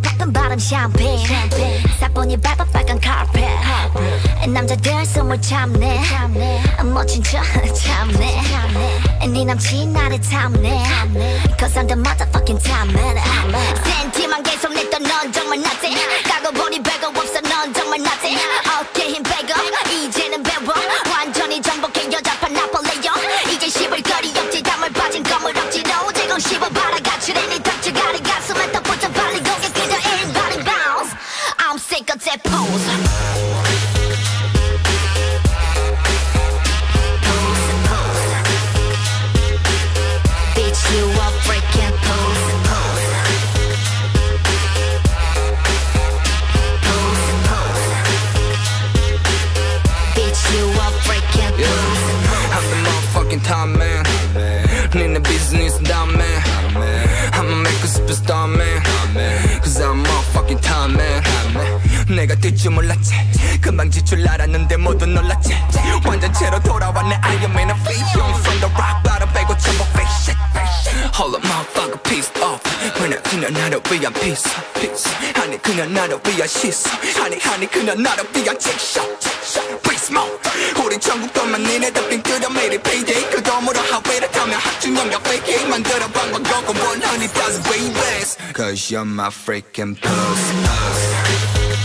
poppin' bottom champagne 사뿐히 밟아 빨간 carpet 남자들 선물 참네 멋진 척 참네 네 남친 나를 탐내 Cause I'm the motherfucking time man 센티만 계속 냈던 넌 정말 나지 까고보니 별거 없어 넌 정말 나지 어깨 힘 빼고 이제는 배워 완전히 정복해 여자판 나폴레옹 이제 씹을 거리 없지 담을 빠진 검을 억지로 제공 씹어봐라 가출해 네 덕지가리 가슴에 더 붙여 빨리 공격 그저 everybody bounce I'm sick of that pose You are breaking pose and pose Pose and pose Bitch, you are breaking pose and pose I'm the motherfucking top man 니네 business down man I'ma make a superstar man Cause I'm motherfucking top man 내가 뛸 줄 몰랐지 금방 질 줄 알았는데 모두 놀랐지 완전체로 돌아왔네 I am in a Hyejeong From the rock bottom 빼고 전부 fake shit Hold up motherfucker pissed off 그냥 나를 위한 piece 아니 그냥 나를 위한 시선 아니 그냥 나를 위한 checkshot Please move 우리 전국 돈만 니네들 빙그려 매일 payday 그 돈으로 하회를 타며 합중 영역 fake 만들어 방방 거고 100,000 babies Cause you're my freaking puss